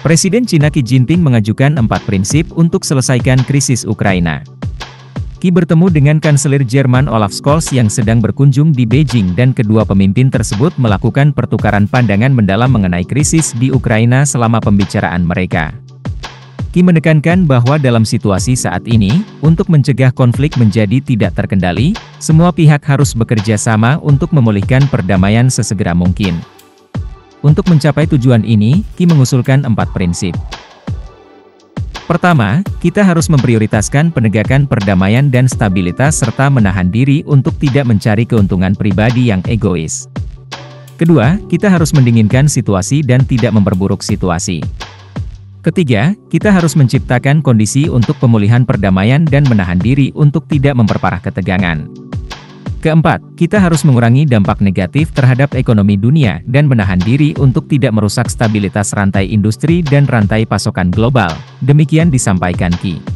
Presiden Cina Xi Jinping mengajukan 4 prinsip untuk selesaikan krisis Ukraina. Xi bertemu dengan Kanselir Jerman Olaf Scholz yang sedang berkunjung di Beijing dan kedua pemimpin tersebut melakukan pertukaran pandangan mendalam mengenai krisis di Ukraina selama pembicaraan mereka. Xi menekankan bahwa dalam situasi saat ini, untuk mencegah konflik menjadi tidak terkendali, semua pihak harus bekerja sama untuk memulihkan perdamaian sesegera mungkin. Untuk mencapai tujuan ini, Xi mengusulkan 4 prinsip. Pertama, kita harus memprioritaskan penegakan perdamaian dan stabilitas serta menahan diri untuk tidak mencari keuntungan pribadi yang egois. Kedua, kita harus mendinginkan situasi dan tidak memperburuk situasi. Ketiga, kita harus menciptakan kondisi untuk pemulihan perdamaian dan menahan diri untuk tidak memperparah ketegangan. Keempat, kita harus mengurangi dampak negatif terhadap ekonomi dunia dan menahan diri untuk tidak merusak stabilitas rantai industri dan rantai pasokan global. Demikian disampaikan Xi.